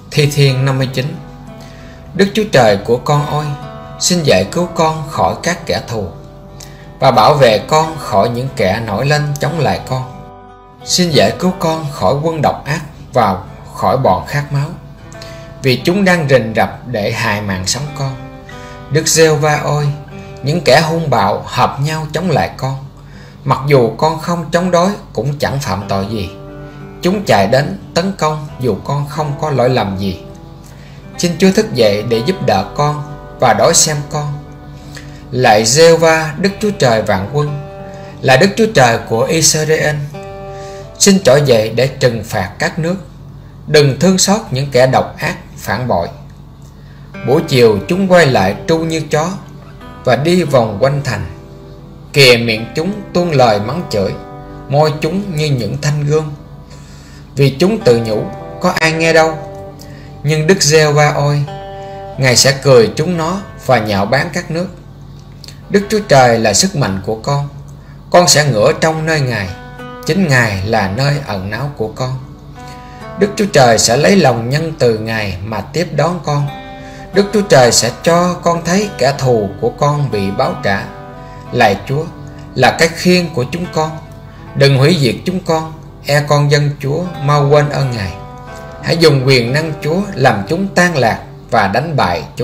Thi Thiên 59. Đức Chúa Trời của con ơi, xin dạy cứu con khỏi các kẻ thù và bảo vệ con khỏi những kẻ nổi lên chống lại con. Xin dạy cứu con khỏi quân độc ác và khỏi bọn khát máu, vì chúng đang rình rập để hại mạng sống con. Đức Giê-hô-va ơi, những kẻ hung bạo hợp nhau chống lại con, mặc dù con không chống đối cũng chẳng phạm tội gì. Chúng chạy đến tấn công dù con không có lỗi lầm gì. Xin Chúa thức dậy để giúp đỡ con và đối xem con. Lạy Giê-hô-va, Đức Chúa Trời vạn quân, là Đức Chúa Trời của Israel, xin trỗi dậy để trừng phạt các nước. Đừng thương xót những kẻ độc ác phản bội. Buổi chiều chúng quay lại tru như chó và đi vòng quanh thành. Kìa, miệng chúng tuôn lời mắng chửi, môi chúng như những thanh gươm, vì chúng tự nhủ có ai nghe đâu. Nhưng Đức Giê-hô-va ơi, Ngài sẽ cười chúng nó và nhạo báng các nước. Đức Chúa Trời là sức mạnh của con sẽ ngửa trong nơi Ngài, chính Ngài là nơi ẩn náu của con. Đức Chúa Trời sẽ lấy lòng nhân từ Ngài mà tiếp đón con. Đức Chúa Trời sẽ cho con thấy kẻ thù của con bị báo trả. Lạy Chúa, là cái khiên của chúng con, đừng hủy diệt chúng con. E con dân Chúa mau quên ơn Ngài. Hãy dùng quyền năng Chúa làm chúng tan lạc và đánh bại chúng.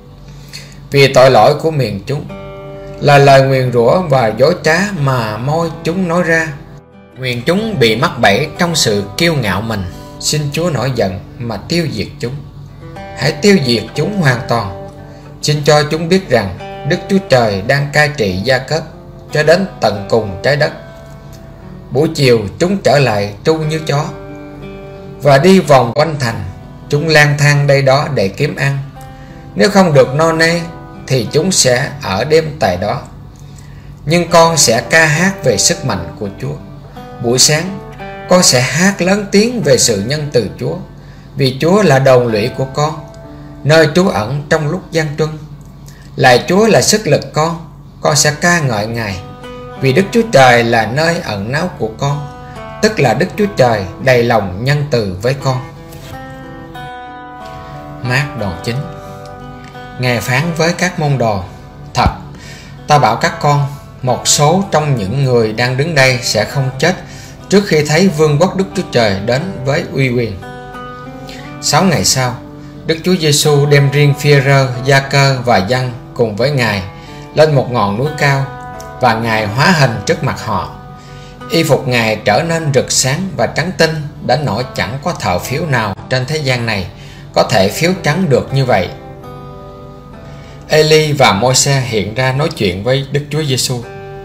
Vì tội lỗi của miệng chúng là lời nguyền rủa và dối trá mà môi chúng nói ra. Nguyền chúng bị mắc bẫy trong sự kiêu ngạo mình. Xin Chúa nổi giận mà tiêu diệt chúng. Hãy tiêu diệt chúng hoàn toàn. Xin cho chúng biết rằng Đức Chúa Trời đang cai trị gia cất cho đến tận cùng trái đất. Buổi chiều chúng trở lại tru như chó và đi vòng quanh thành. Chúng lang thang đây đó để kiếm ăn. Nếu không được no nê thì chúng sẽ ở đêm tại đó. Nhưng con sẽ ca hát về sức mạnh của Chúa. Buổi sáng con sẽ hát lớn tiếng về sự nhân từ Chúa, vì Chúa là đồn lũy của nơi trú ẩn trong lúc gian truân. Lạy Chúa là sức lực con sẽ ca ngợi Ngài, vì Đức Chúa Trời là nơi ẩn náu của con, tức là Đức Chúa Trời đầy lòng nhân từ với con. Mác đoạn 9. Ngài phán với các môn đồ: Thật, ta bảo các con, một số trong những người đang đứng đây sẽ không chết trước khi thấy vương quốc Đức Chúa Trời đến với uy quyền. 6 ngày sau, Đức Chúa Giêsu đem riêng Phi-e-rơ, Gia-cơ và Giăng cùng với Ngài lên một ngọn núi cao, và Ngài hóa hình trước mặt họ. Y phục Ngài trở nên rực sáng và trắng tinh, đến nỗi chẳng có thợ phiếu nào trên thế gian này có thể phiếu trắng được như vậy. Ê-li và Môi-se hiện ra nói chuyện với Đức Chúa Giêsu.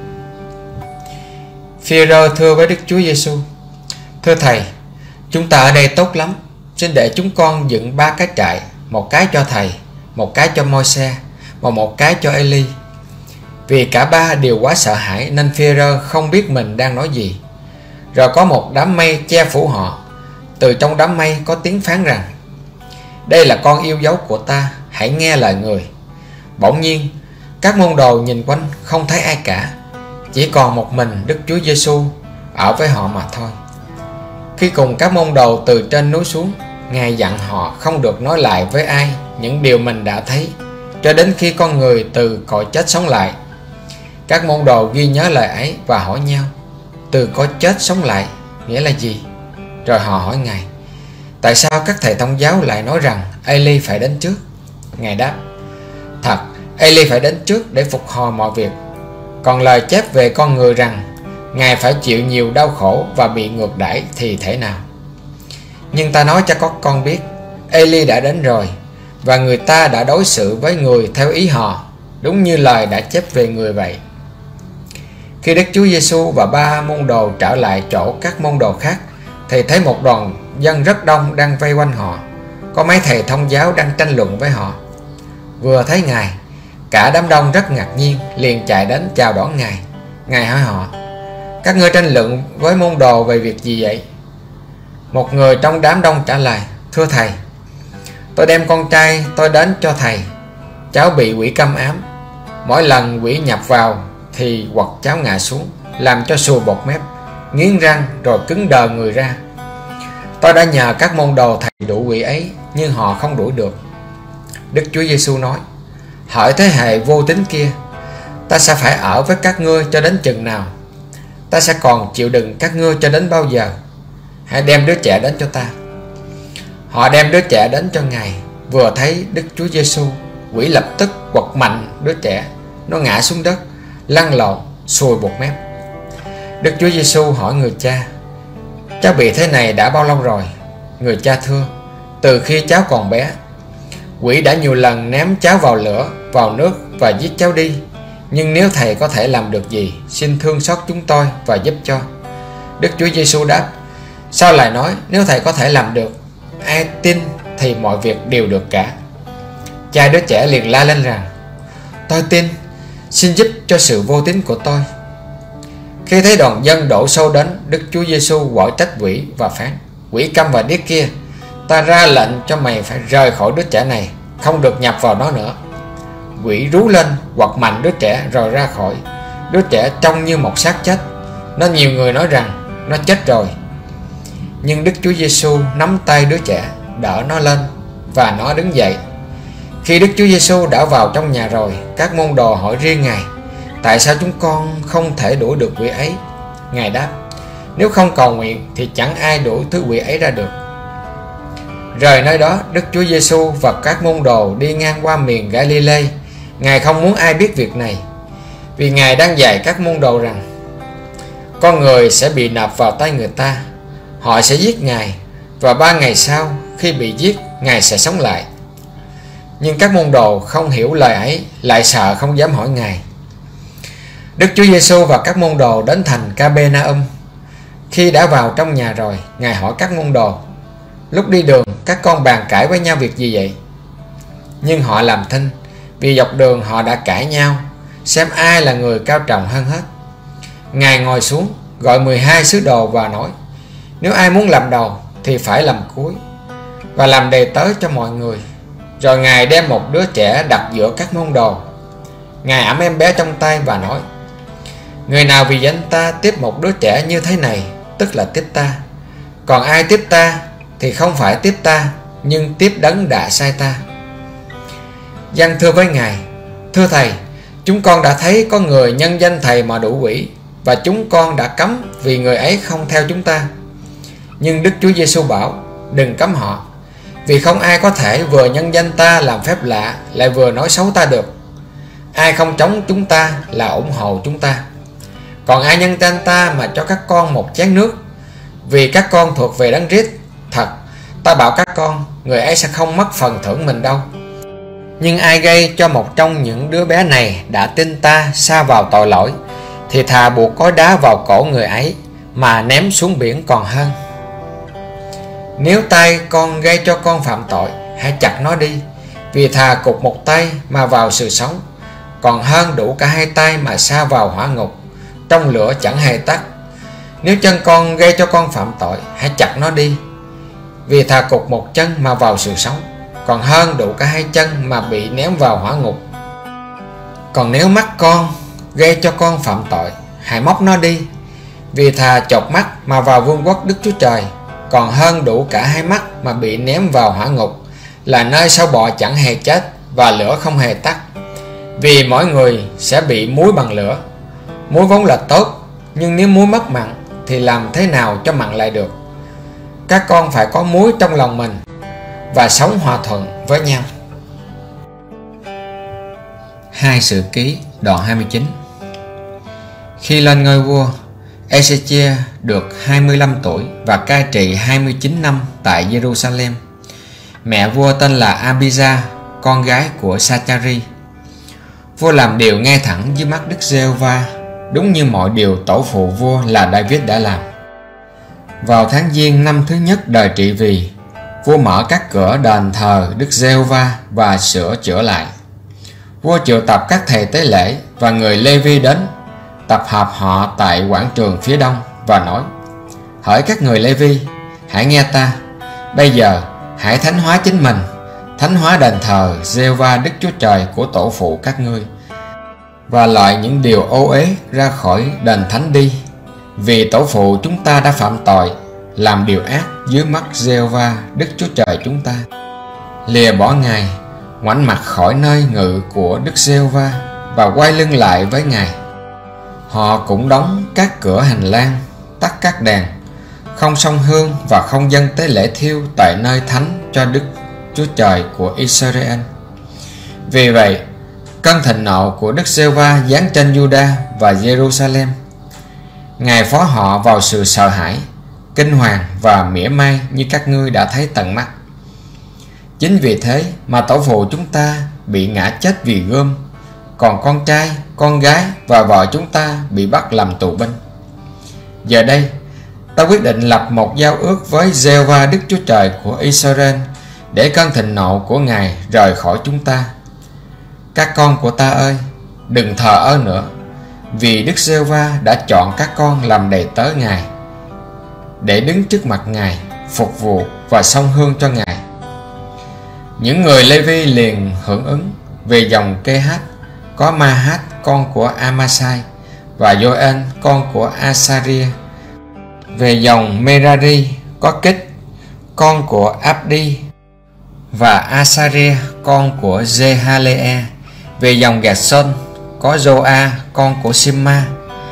Phi-e-rơ thưa với Đức Chúa Giêsu: Thưa Thầy, chúng ta ở đây tốt lắm. Xin để chúng con dựng 3 cái trại, một cái cho Thầy, một cái cho Môi-se và một cái cho Ê-li. Vì cả ba đều quá sợ hãi nên Phi-e-rơ không biết mình đang nói gì. Rồi có một đám mây che phủ họ. Từ trong đám mây có tiếng phán rằng: Đây là con yêu dấu của ta, hãy nghe lời người. Bỗng nhiên các môn đồ nhìn quanh không thấy ai cả, chỉ còn một mình Đức Chúa Giêsu ở với họ mà thôi. Khi cùng các môn đồ từ trên núi xuống, Ngài dặn họ không được nói lại với ai những điều mình đã thấy, cho đến khi con người từ cõi chết sống lại. Các môn đồ ghi nhớ lời ấy và hỏi nhau: Từ cõi chết sống lại nghĩa là gì? Rồi họ hỏi Ngài: Tại sao các thầy thông giáo lại nói rằng Ê-li phải đến trước? Ngài đáp: Thật, Ê-li phải đến trước để phục hồi mọi việc. Còn lời chép về con người rằng Ngài phải chịu nhiều đau khổ và bị ngược đãi thì thế nào? Nhưng ta nói cho các con biết, Ê-li đã đến rồi, và người ta đã đối xử với người theo ý họ, đúng như lời đã chép về người vậy. Khi Đức Chúa Giêsu và 3 môn đồ trở lại chỗ các môn đồ khác, thì thấy một đoàn dân rất đông đang vây quanh họ. Có mấy thầy thông giáo đang tranh luận với họ. Vừa thấy Ngài, cả đám đông rất ngạc nhiên, liền chạy đến chào đón Ngài. Ngài hỏi họ: Các ngươi tranh luận với môn đồ về việc gì vậy? Một người trong đám đông trả lời: Thưa Thầy, tôi đem con trai tôi đến cho Thầy. Cháu bị quỷ câm ám. Mỗi lần quỷ nhập vào thì quật cháu ngã xuống, làm cho sùi bọt mép, nghiến răng rồi cứng đờ người ra. Tôi đã nhờ các môn đồ thầy đuổi quỷ ấy, nhưng họ không đuổi được. Đức Chúa Giêsu nói: hỡi thế hệ vô tín kia, ta sẽ phải ở với các ngươi cho đến chừng nào? Ta sẽ còn chịu đựng các ngươi cho đến bao giờ? Hãy đem đứa trẻ đến cho ta. Họ đem đứa trẻ đến cho Ngài. Vừa thấy Đức Chúa Giêsu, quỷ lập tức quật mạnh đứa trẻ. Nó ngã xuống đất, lăn lộn, sùi bọt mép. Đức Chúa Giêsu hỏi người cha: cháu bị thế này đã bao lâu rồi? Người cha thưa: từ khi cháu còn bé. Quỷ đã nhiều lần ném cháu vào lửa, vào nước và giết cháu đi. Nhưng nếu thầy có thể làm được gì, xin thương xót chúng tôi và giúp cho. Đức Chúa Giêsu đáp: sao lại nói nếu thầy có thể làm được? Ai tin thì mọi việc đều được cả. Cha đứa trẻ liền la lên rằng: tôi tin, xin giúp cho sự vô tín của tôi. Khi thấy đoàn dân đổ xô đến, Đức Chúa Giêsu quở trách quỷ và phán: quỷ câm và điếc kia, ta ra lệnh cho mày phải rời khỏi đứa trẻ này, không được nhập vào nó nữa. Quỷ rú lên, quật mạnh đứa trẻ rồi ra khỏi. Đứa trẻ trông như một xác chết, nên nhiều người nói rằng nó chết rồi. Nhưng Đức Chúa Giêsu nắm tay đứa trẻ, đỡ nó lên và nó đứng dậy. Khi Đức Chúa Giêsu đã vào trong nhà rồi, các môn đồ hỏi riêng Ngài: tại sao chúng con không thể đuổi được quỷ ấy? Ngài đáp: nếu không cầu nguyện thì chẳng ai đuổi thứ quỷ ấy ra được. Rời nơi đó, Đức Chúa Giêsu và các môn đồ đi ngang qua miền Galilee. Ngài không muốn ai biết việc này, vì Ngài đang dạy các môn đồ rằng con người sẽ bị nộp vào tay người ta. Họ sẽ giết Ngài, và 3 ngày sau khi bị giết, Ngài sẽ sống lại. Nhưng các môn đồ không hiểu lời ấy, lại sợ không dám hỏi Ngài. Đức Chúa Giêsu và các môn đồ đến thành Ca-bê-na-um. Khi đã vào trong nhà rồi, Ngài hỏi các môn đồ: lúc đi đường các con bàn cãi với nhau việc gì vậy? Nhưng họ làm thinh, vì dọc đường họ đã cãi nhau, xem ai là người cao trọng hơn hết. Ngài ngồi xuống, gọi 12 sứ đồ và nói: nếu ai muốn làm đầu thì phải làm cuối, và làm đầy tớ cho mọi người. Rồi Ngài đem một đứa trẻ đặt giữa các môn đồ. Ngài ẵm em bé trong tay và nói: người nào vì danh ta tiếp một đứa trẻ như thế này, tức là tiếp ta. Còn ai tiếp ta thì không phải tiếp ta, nhưng tiếp đấng đã sai ta. Giăng thưa với Ngài: thưa Thầy, chúng con đã thấy có người nhân danh Thầy mà đuổi quỷ, và chúng con đã cấm vì người ấy không theo chúng ta. Nhưng Đức Chúa Giêsu bảo: đừng cấm họ, vì không ai có thể vừa nhân danh ta làm phép lạ lại vừa nói xấu ta được. Ai không chống chúng ta là ủng hộ chúng ta. Còn ai nhân danh ta mà cho các con một chén nước, vì các con thuộc về Đấng Christ, thật, ta bảo các con, người ấy sẽ không mất phần thưởng mình đâu. Nhưng ai gây cho một trong những đứa bé này đã tin ta sa vào tội lỗi, thì thà buộc cối đá vào cổ người ấy mà ném xuống biển còn hơn. Nếu tay con gây cho con phạm tội, hãy chặt nó đi, vì thà cụt một tay mà vào sự sống, còn hơn đủ cả 2 tay mà sa vào hỏa ngục, trong lửa chẳng hề tắt. Nếu chân con gây cho con phạm tội, hãy chặt nó đi, vì thà cụt một chân mà vào sự sống, còn hơn đủ cả 2 chân mà bị ném vào hỏa ngục. Còn nếu mắt con gây cho con phạm tội, hãy móc nó đi, vì thà chột mắt mà vào vương quốc Đức Chúa Trời, còn hơn đủ cả 2 mắt mà bị ném vào hỏa ngục, là nơi sâu bọ chẳng hề chết và lửa không hề tắt. Vì mỗi người sẽ bị muối bằng lửa. Muối vốn là tốt, nhưng nếu muối mất mặn thì làm thế nào cho mặn lại được? Các con phải có muối trong lòng mình và sống hòa thuận với nhau. 2 Sử Ký đoạn 29. Khi lên ngôi vua, Ê-xê-chia được 25 tuổi và cai trị 29 năm tại Jerusalem. Mẹ vua tên là Abijah, con gái của Sa-cha-ri. Vua làm điều ngay thẳng dưới mắt Đức Giê-hô-va, đúng như mọi điều tổ phụ vua là David đã làm. Vào tháng Giêng năm thứ nhất đời trị vì, vua mở các cửa đền thờ Đức Giê-hô-va và sửa chữa lại. Vua triệu tập các thầy tế lễ và người Lê-vi đến, tập hợp họ tại quảng trường phía đông và nói: hỡi các người Lê-vi, hãy nghe ta. Bây giờ hãy thánh hóa chính mình, thánh hóa đền thờ Giê-hô-va Đức Chúa Trời của tổ phụ các ngươi, và loại những điều ô uế ra khỏi đền thánh đi, vì tổ phụ chúng ta đã phạm tội làm điều ác dưới mắt Giê-hô-va Đức Chúa Trời chúng ta, lìa bỏ Ngài, ngoảnh mặt khỏi nơi ngự của Đức Giê-hô-va và quay lưng lại với Ngài. Họ cũng đóng các cửa hành lang, tắt các đèn, không xông hương và không dâng tế lễ thiêu tại nơi thánh cho Đức Chúa Trời của Israel. Vì vậy, cơn thịnh nộ của Đức Giê-hô-va giáng trên Juda và Jerusalem. Ngài phó họ vào sự sợ hãi, kinh hoàng và mỉa mai như các ngươi đã thấy tận mắt. Chính vì thế mà tổ phụ chúng ta bị ngã chết vì gươm, còn con trai, con gái và vợ chúng ta bị bắt làm tù binh. Giờ đây, ta quyết định lập một giao ước với Giê-hô-va Đức Chúa Trời của Israel để cơn thịnh nộ của Ngài rời khỏi chúng ta. Các con của ta ơi, đừng thờ ơ nữa, vì Đức Giê-hô-va đã chọn các con làm đầy tớ Ngài, để đứng trước mặt Ngài, phục vụ và xông hương cho Ngài. Những người Lê-vi liền hưởng ứng. Về dòng Kê-hát có Ma-hát con của Amasai và Gioan con của Asaria. Về dòng Merari có Kích con của Abdi và Asaria con của Jehalelel. Về dòng Gạt-sôn có Joa con của Simma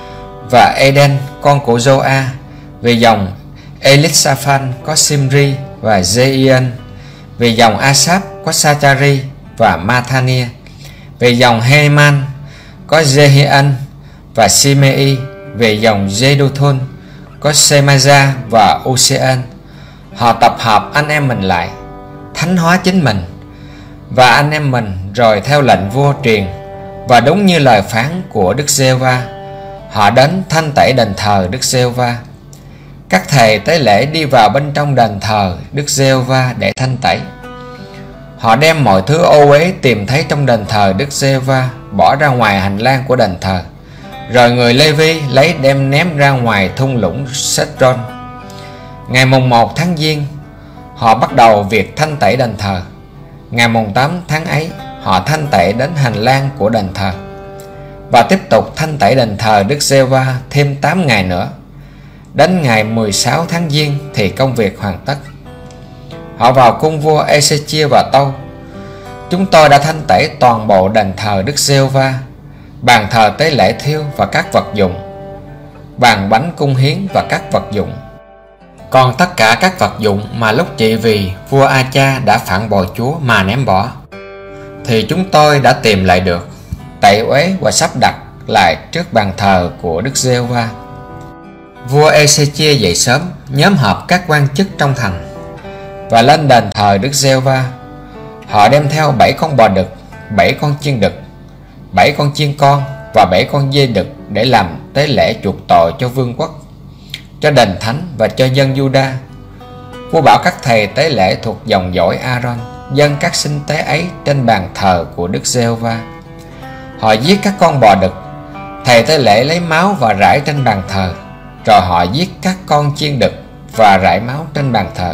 và Eden con của Joa. Về dòng Elisaphan có Simri và Jeien. Về dòng Asap có Sachari và Mathania. Về dòng Heman có Jehian và Simei. Về dòng Jeduthun có Semaja và Usean. Họ tập hợp anh em mình lại, thánh hóa chính mình và anh em mình, rồi theo lệnh vua truyền và đúng như lời phán của Đức Giê-hô-va, họ đến thanh tẩy đền thờ Đức Giê-hô-va. Các thầy tế lễ đi vào bên trong đền thờ Đức Giê-hô-va để thanh tẩy. Họ đem mọi thứ ô uế tìm thấy trong đền thờ Đức Giê-hô-va bỏ ra ngoài hành lang của đền thờ. Rồi người Lê-vi lấy đem ném ra ngoài thung lũng Sết-rôn. Ngày mùng 1 tháng Giêng, họ bắt đầu việc thanh tẩy đền thờ. Ngày mùng 8 tháng ấy, họ thanh tẩy đến hành lang của đền thờ và tiếp tục thanh tẩy đền thờ Đức Giê-hô-va thêm 8 ngày nữa. Đến ngày 16 tháng Giêng thì công việc hoàn tất. Họ vào cung vua Ê-xê-chia và tâu: Chúng tôi đã thanh tẩy toàn bộ đền thờ Đức Giê-hô-va, bàn thờ tế lễ thiêu và các vật dụng, bàn bánh cung hiến và các vật dụng. Còn tất cả các vật dụng mà lúc trị vì vua A-cha đã phản bội Chúa mà ném bỏ, thì chúng tôi đã tìm lại được, tẩy uế và sắp đặt lại trước bàn thờ của Đức Giê-hô-va. Vua Ê-xê-chia dậy sớm, nhóm họp các quan chức trong thành và lên đền thờ Đức Giê-hô-va. Họ đem theo 7 con bò đực, 7 con chiên đực, 7 con chiên con và 7 con dê đực để làm tế lễ chuộc tội cho vương quốc, cho đền thánh và cho dân Juda. Vua bảo các thầy tế lễ thuộc dòng dõi A-rôn dâng các sinh tế ấy trên bàn thờ của Đức Giê-hô-va. Họ giết các con bò đực, thầy tế lễ lấy máu và rải trên bàn thờ, rồi họ giết các con chiên đực và rải máu trên bàn thờ.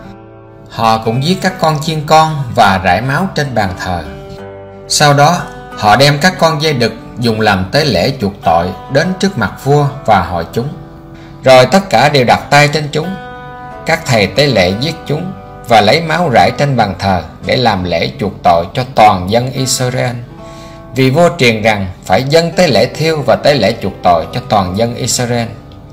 Họ cũng giết các con chiên con và rải máu trên bàn thờ. Sau đó, họ đem các con dê đực dùng làm tế lễ chuộc tội đến trước mặt vua và hội chúng. Rồi tất cả đều đặt tay trên chúng. Các thầy tế lễ giết chúng và lấy máu rải trên bàn thờ để làm lễ chuộc tội cho toàn dân Israel. Vì vua truyền rằng phải dâng tế lễ thiêu và tế lễ chuộc tội cho toàn dân Israel.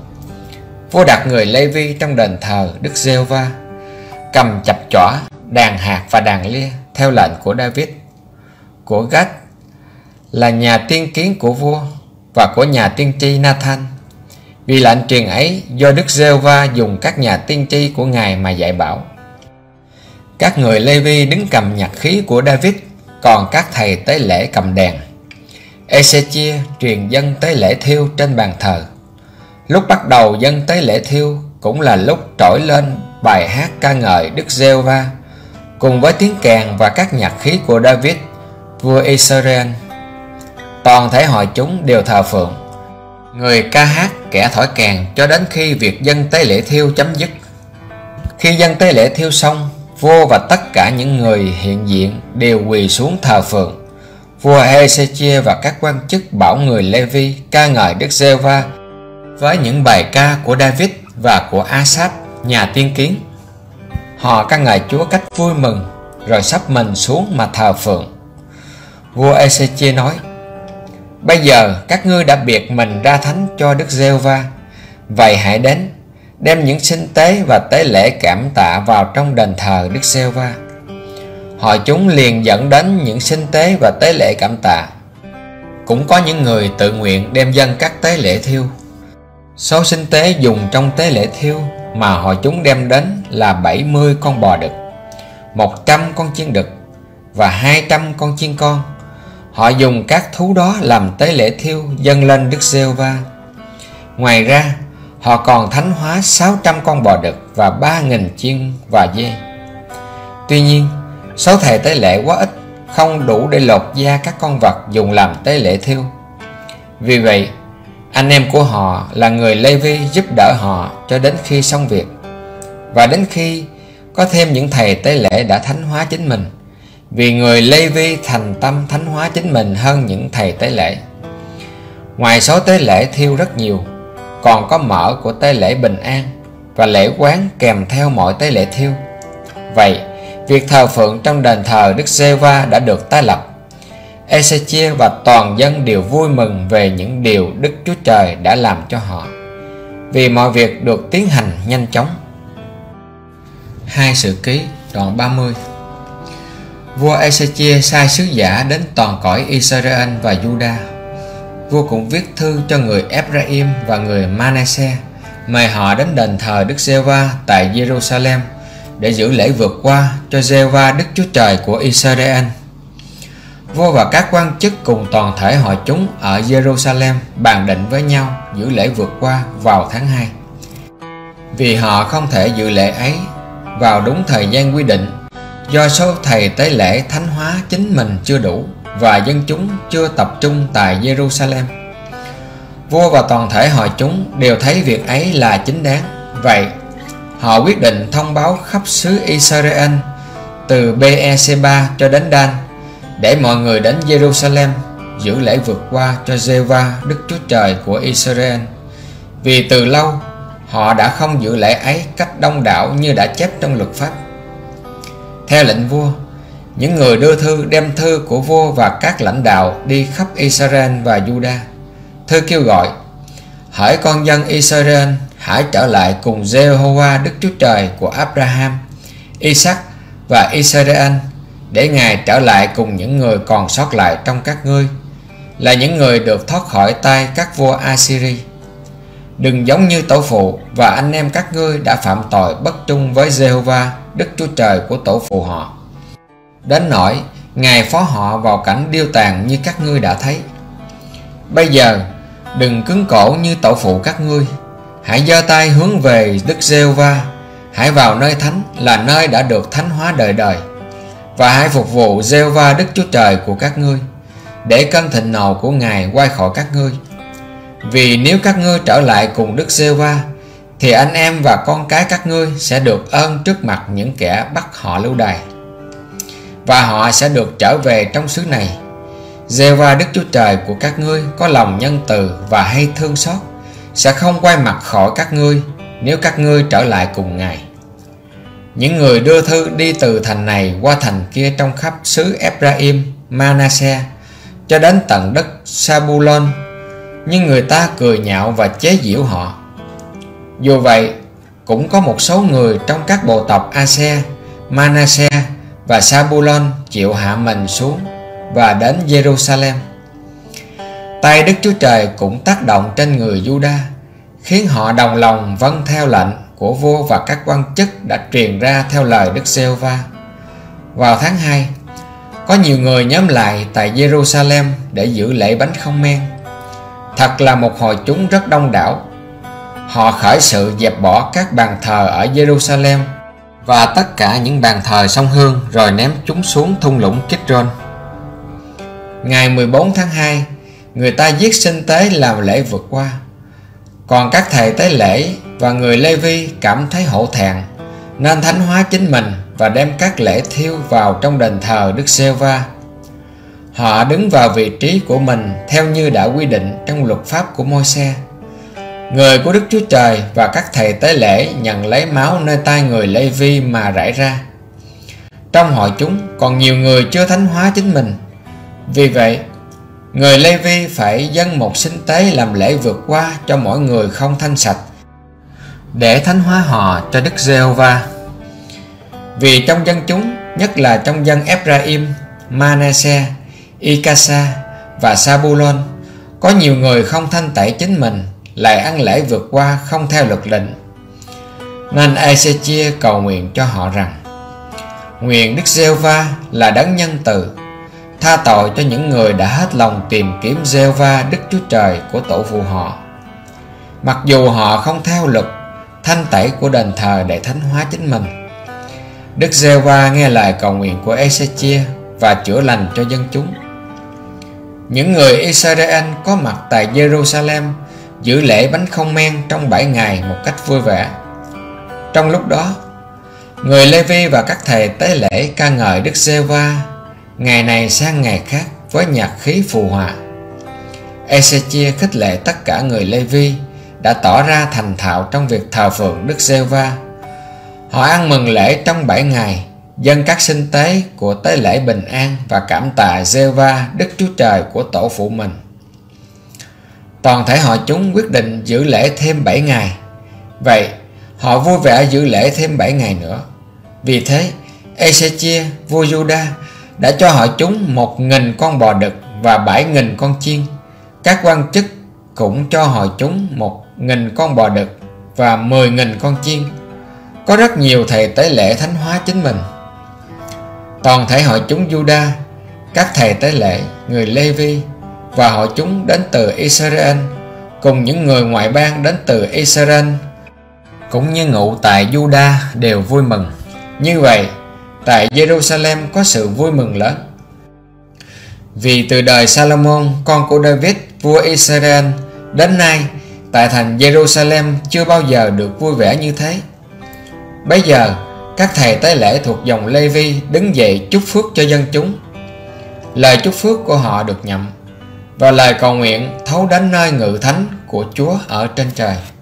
Vua đặt người Lê-vi trong đền thờ Đức Giê-hô-va, cầm chập chỏ, đàn hạt và đàn lia theo lệnh của David, của Gad là nhà tiên kiến của vua, và của nhà tiên tri Nathan. Vì lệnh truyền ấy do Đức Giê-hô-va dùng các nhà tiên tri của Ngài mà dạy bảo. Các người Lê-vi đứng cầm nhạc khí của David, còn các thầy tế lễ cầm đèn. Ê-xê-chia truyền dâng tế lễ thiêu trên bàn thờ. Lúc bắt đầu dâng tế lễ thiêu cũng là lúc trỗi lên bài hát ca ngợi Đức Giê-hô-va cùng với tiếng kèn và các nhạc khí của David, vua Israel. Toàn thể hội chúng đều thờ phượng, người ca hát, kẻ thổi kèn, cho đến khi việc dâng tế lễ thiêu chấm dứt. Khi dâng tế lễ thiêu xong, vua và tất cả những người hiện diện đều quỳ xuống thờ phượng. Vua Ê-xê-chia và các quan chức bảo người Lê-vi ca ngợi Đức Giê-hô-va với những bài ca của David và của Asap, nhà tiên kiến. Họ ca ngợi Chúa cách vui mừng, rồi sắp mình xuống mà thờ phượng. Vua Ê-xê-chia nói: bây giờ các ngươi đã biệt mình ra thánh cho Đức Giê-hô-va, vậy hãy đến, đem những sinh tế và tế lễ cảm tạ vào trong đền thờ Đức Giê-hô-va. Họ chúng liền dẫn đến những sinh tế và tế lễ cảm tạ. Cũng có những người tự nguyện đem dâng các tế lễ thiêu. Số sinh tế dùng trong tế lễ thiêu mà họ chúng đem đến là 70 con bò đực, 100 con chiên đực và 200 con chiên con. Họ dùng các thú đó làm tế lễ thiêu dâng lên Đức Giê-hô-va. Ngoài ra, họ còn thánh hóa 600 con bò đực và 3.000 chiên và dê. Tuy nhiên, số thầy tế lễ quá ít, không đủ để lột da các con vật dùng làm tế lễ thiêu. Vì vậy, anh em của họ là người Lê-vi giúp đỡ họ cho đến khi xong việc, và đến khi có thêm những thầy tế lễ đã thánh hóa chính mình, vì người Lê-vi thành tâm thánh hóa chính mình hơn những thầy tế lễ. Ngoài số tế lễ thiêu rất nhiều, còn có mỡ của tế lễ bình an và lễ quán kèm theo mọi tế lễ thiêu. Vậy, việc thờ phượng trong đền thờ Đức Giê-hô-va đã được tái lập. Ê-xê-chia và toàn dân đều vui mừng về những điều Đức Chúa Trời đã làm cho họ, vì mọi việc được tiến hành nhanh chóng. 2 Sử Ký đoạn 30. Vua Ê-xê-chia sai sứ giả đến toàn cõi Israel và Juda. Vua cũng viết thư cho người Ephraim và người Manasseh, mời họ đến đền thờ Đức Giê-hô-va tại Jerusalem để giữ lễ vượt qua cho Giê-hô-va Đức Chúa Trời của Israel. Vua và các quan chức cùng toàn thể hội chúng ở Jerusalem bàn định với nhau giữ lễ vượt qua vào tháng 2. Vì họ không thể dự lễ ấy vào đúng thời gian quy định, do số thầy tế lễ thánh hóa chính mình chưa đủ và dân chúng chưa tập trung tại Jerusalem. Vua và toàn thể hội chúng đều thấy việc ấy là chính đáng. Vậy, họ quyết định thông báo khắp xứ Israel từ Bê-e-sê-ba cho đến Dan, để mọi người đến Jerusalem giữ lễ vượt qua cho Giê-hô-va Đức Chúa Trời của Israel. Vì từ lâu họ đã không giữ lễ ấy cách đông đảo như đã chép trong luật pháp. Theo lệnh vua, những người đưa thư đem thư của vua và các lãnh đạo đi khắp Israel và Juda. Thư kêu gọi: hỡi con dân Israel, hãy trở lại cùng Giê-hô-va Đức Chúa Trời của Abraham, Isaac và Israel, để Ngài trở lại cùng những người còn sót lại trong các ngươi, là những người được thoát khỏi tay các vua Assyri. Đừng giống như tổ phụ và anh em các ngươi đã phạm tội bất trung với Giê-hô-va Đức Chúa Trời của tổ phụ họ, đến nỗi Ngài phó họ vào cảnh điêu tàn như các ngươi đã thấy. Bây giờ đừng cứng cổ như tổ phụ các ngươi, hãy giơ tay hướng về Đức Giê-hô-va, hãy vào nơi thánh là nơi đã được thánh hóa đời đời, và hãy phục vụ Giê-hô-va Đức Chúa Trời của các ngươi, để cơn thịnh nộ của Ngài quay khỏi các ngươi. Vì nếu các ngươi trở lại cùng Đức Giê-hô-va, thì anh em và con cái các ngươi sẽ được ơn trước mặt những kẻ bắt họ lưu đày, và họ sẽ được trở về trong xứ này. Giê-hô-va Đức Chúa Trời của các ngươi có lòng nhân từ và hay thương xót, sẽ không quay mặt khỏi các ngươi nếu các ngươi trở lại cùng Ngài. Những người đưa thư đi từ thành này qua thành kia trong khắp xứ Ephraim, Manasseh cho đến tận đất Sa-bu-lôn, nhưng người ta cười nhạo và chế giễu họ. Dù vậy, cũng có một số người trong các bộ tộc Ase, Manasseh và Sa-bu-lôn chịu hạ mình xuống và đến Jerusalem. Tay Đức Chúa Trời cũng tác động trên người Juda, khiến họ đồng lòng vâng theo lệnh của vua và các quan chức đã truyền ra theo lời Đức Giê-hô-va. Vào tháng 2, có nhiều người nhóm lại tại Jerusalem để giữ lễ bánh không men. Thật là một hội chúng rất đông đảo. Họ khởi sự dẹp bỏ các bàn thờ ở Jerusalem và tất cả những bàn thờ sông Hương, rồi ném chúng xuống thung lũng Kidron. Ngày 14 tháng 2, người ta giết sinh tế làm lễ vượt qua. Còn các thầy tế lễ và người Lê-vi cảm thấy hổ thẹn, nên thánh hóa chính mình và đem các lễ thiêu vào trong đền thờ Đức Giê-hô-va. Họ đứng vào vị trí của mình theo như đã quy định trong luật pháp của Môi-se. Người của Đức Chúa Trời và các thầy tế lễ nhận lấy máu nơi tay người Lê-vi mà rải ra. Trong hội chúng còn nhiều người chưa thánh hóa chính mình. Vì vậy, người Lê-vi phải dâng một sinh tế làm lễ vượt qua cho mỗi người không thanh sạch, để thánh hóa họ cho Đức Giê-hô-va. Vì trong dân chúng, nhất là trong dân Ephraim, Ma-nê-se, I-ca-sa và Sa-bu-lôn, có nhiều người không thanh tẩy chính mình, lại ăn lễ vượt qua không theo luật lệnh. Nên Ê-xê-chia cầu nguyện cho họ rằng: Nguyện Đức Giê-hô-va là đấng nhân từ, tha tội cho những người đã hết lòng tìm kiếm Giê-hô-va Đức Chúa Trời của tổ phụ họ, mặc dù họ không theo luật thanh tẩy của đền thờ để thánh hóa chính mình. Đức Giê-hô-va nghe lời cầu nguyện của Ê-xê-chia và chữa lành cho dân chúng. Những người Israel có mặt tại Jerusalem giữ lễ bánh không men trong 7 ngày một cách vui vẻ. Trong lúc đó, người Lê-vi và các thầy tế lễ ca ngợi Đức Giê-hô-va ngày này sang ngày khác với nhạc khí phù hòa. Ê-xê-chia khích lệ tất cả người Lê-vi đã tỏ ra thành thạo trong việc thờ phượng Đức Giê-hô-va. Họ ăn mừng lễ trong 7 ngày, dâng các sinh tế của tế lễ bình an và cảm tạ Giê-hô-va Đức Chúa Trời của tổ phụ mình. Toàn thể họ chúng quyết định giữ lễ thêm 7 ngày. Vậy, họ vui vẻ giữ lễ thêm 7 ngày nữa. Vì thế, Ê-xê-chia, vua Giu-đa, đã cho họ chúng 1.000 con bò đực và 7.000 con chiên. Các quan chức cũng cho họ chúng 1.000 con bò đực và 10.000 con chiên. Có rất nhiều thầy tế lễ thánh hóa chính mình. Toàn thể họ chúng Giu-đa, các thầy tế lễ, người Lê-vi và họ chúng đến từ Israel, cùng những người ngoại bang đến từ Israel, cũng như ngụ tại Giu-đa đều vui mừng. Như vậy, tại Jerusalem có sự vui mừng lớn. Vì từ đời Salomon, con của David, vua Israel, đến nay, tại thành Jerusalem chưa bao giờ được vui vẻ như thế. Bây giờ, các thầy tế lễ thuộc dòng Lê-vi đứng dậy chúc phước cho dân chúng. Lời chúc phước của họ được nhậm, và lời cầu nguyện thấu đến nơi ngự thánh của Chúa ở trên trời.